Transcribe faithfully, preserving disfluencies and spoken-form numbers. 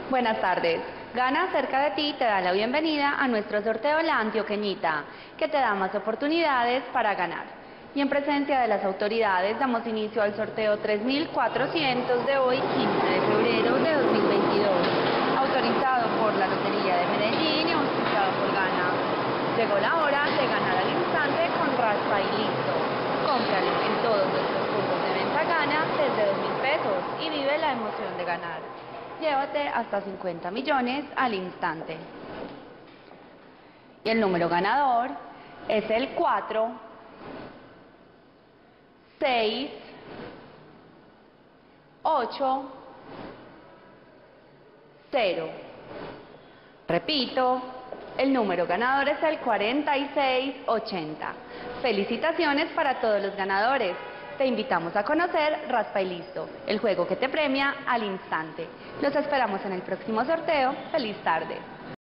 Buenas tardes. Gana cerca de ti te da la bienvenida a nuestro sorteo La Antioqueñita, que te da más oportunidades para ganar. Y en presencia de las autoridades damos inicio al sorteo tres mil cuatrocientos de hoy, quince de febrero de dos mil veintidós, autorizado por la Lotería de Medellín y auspiciado por Gana. Llegó la hora de ganar al instante con Raspa y Listo. Cómpralo en todos nuestros puntos de venta Gana desde dos mil pesos y vive la emoción de ganar. Llévate hasta cincuenta millones al instante. Y el número ganador es el cuatro, seis, ocho, cero. Repito, el número ganador es el cuarenta y seis ochenta. Felicitaciones para todos los ganadores. Te invitamos a conocer Raspa y Listo, el juego que te premia al instante. Los esperamos en el próximo sorteo. ¡Feliz tarde!